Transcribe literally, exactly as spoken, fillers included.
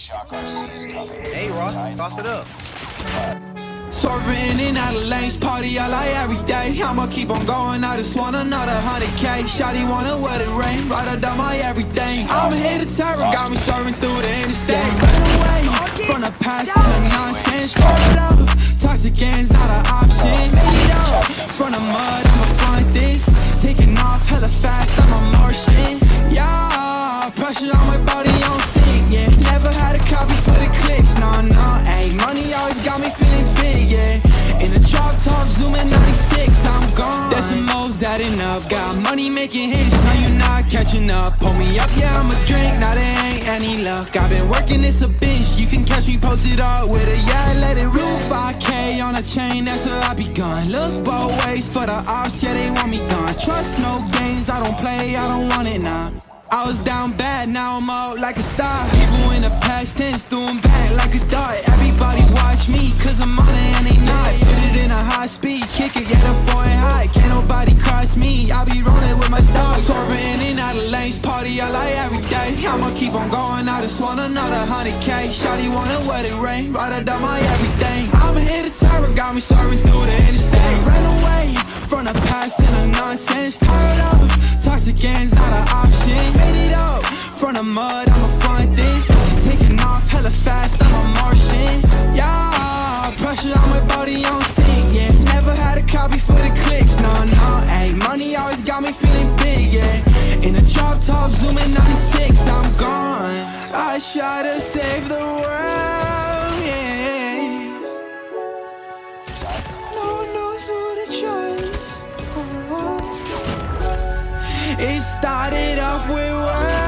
Hey Ross, sauce it up. Swerving in out of lanes, party all like every day. I'ma keep on going, I just want another hundred K. Shawty wanna wear the rain, right up down my everything. I'm here to terror, got me swerving through the interstate. Run away from the past and the nonsense. Roll it up, toxic game's not an option. Made it up from the mud, I'ma find this. Taking off hella fast, I'm a Martian. Yeah, pressure on my body on sync, yeah. Never had a copy for the clicks, nah, nah, ayy. Money always got me feeling big, yeah. In a drop top, zooming ninety-six, I'm gone. Decimals adding up, got money making hits, now you not catching up. Pull me up, yeah, I'ma drink, now there ain't any luck. I've been working, it's a binge, you can catch me posted up with a yeah, let it rip. five K on a chain, that's where I be gone. Look both ways for the ops, yeah, they want me gone. Trust no games, I don't play, I don't want it, nah. I was down bad, now I'm out like a star. People in the past tense, doing back like a dart. Everybody watch me, cause I'm on it and they not. Put it in a high speed, kick it, get a foreign high. Can't nobody cross me, I be rolling with my stars. Swerving in out of lanes, party all like every day. I'ma keep on going, I just want another hundred K. Shawty wanna wear the rain, right up down my everything. I'm here to terror, got me swerving through the interstate. Ran away from the past and the nonsense. Tired of toxic game's not an option. Made it up from the mud, I'ma find this. Taking off hella fast, I'm a Martian. Yeah, pressure on my body on sync, yeah. Never had a copy for the clicks, nah, nah, ayy. Money always got me feeling big, yeah. In a drop top, zooming ninety-six, I'm gone. I try to save the world, yeah. No one knows who to trust. Oh. It started off with words.